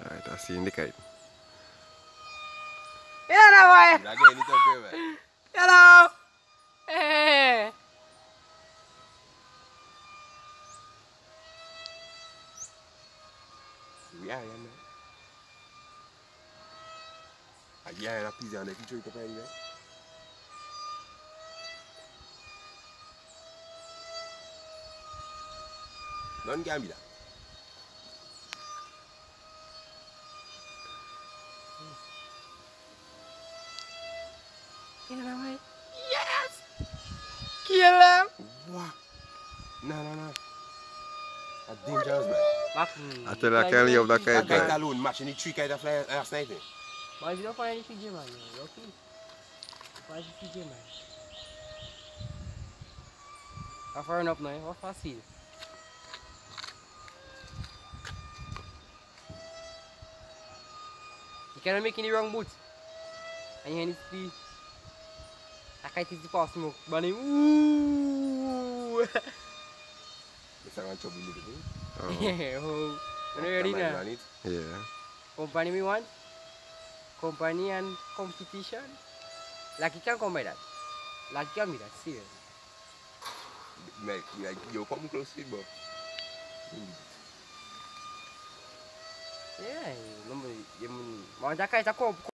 Alright, I see the kite. Hello, boy. Again, it's up here, man. Hello. Hey. We are here, man. Again, a pizza on the kitchen, you can None can be that. Hello, boy. Yes. Kill him. What? No. That's dangerous, man. I tell you, I can't leave that kite, That man. kite Alone, matching the 3 kites fly last night. But if you don't find any Fiji, man, you're okay. Why is Fiji, man? I'm far enough now. What fast is? You cannot make any wrong boots. And you need to be. I can't eat the past smoke. Bunny. Ooh. It's a trouble with it, Yeah, oh. You know ready now? Yeah. Company me want? Company and competition? Like you can't come by that. Like you can't be that serious. Like, you come close to it, but. Yeah, you want to